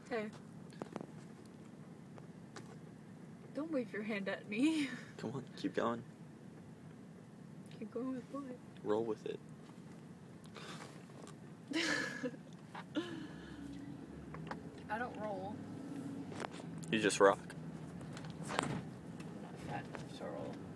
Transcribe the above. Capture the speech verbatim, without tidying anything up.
Hey. Don't wave your hand at me. Come on, keep going. Keep going with what? Roll with it. I don't roll. You just rock. I'm not fat enough to roll.